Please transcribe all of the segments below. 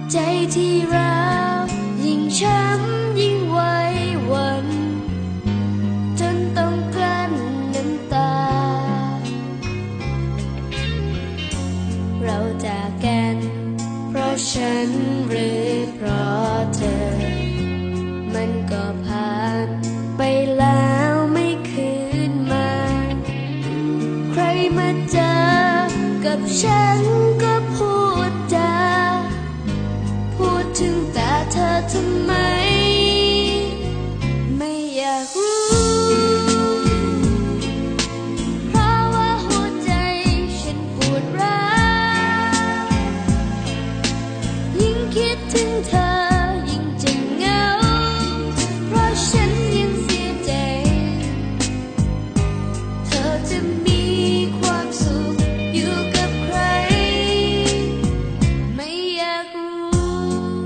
ใจที่ร้าวยิ่งช้ำยิ่งไว้วันจนต้องกลั้นน้ำตาเราจากกันเพราะฉันหรือเพราะเธอมันก็ผ่านไปแล้วไม่คืนมาใครมาเจอกับฉันก็พูดจาพูดถึงแต่เธอทำไมไม่อยากรู้เพราะว่าหัวใจฉันปวดร้าวยิ่งคิดถึงเธอยิ่งจะเหงาเพราะฉันยังเสียใจเธอจะมีความสุขอยู่กับใครไม่อยากรู้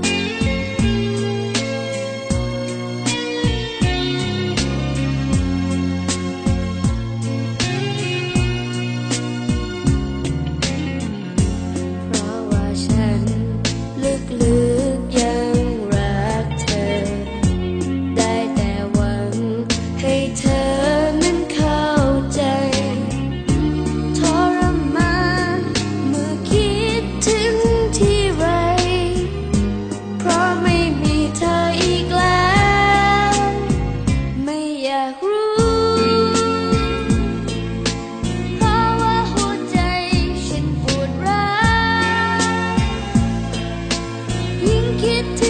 เพราะว่าฉันลึกๆยังรักเธอได้แต่หวังให้เธอนั้นเข้าใจทรมานเมื่อคิดถึงที่ไรเพราะไม่มีเธออีกแล้วไม่อยากรู้เพราะว่าหัวใจฉันปวดร้าวยิ่งคิด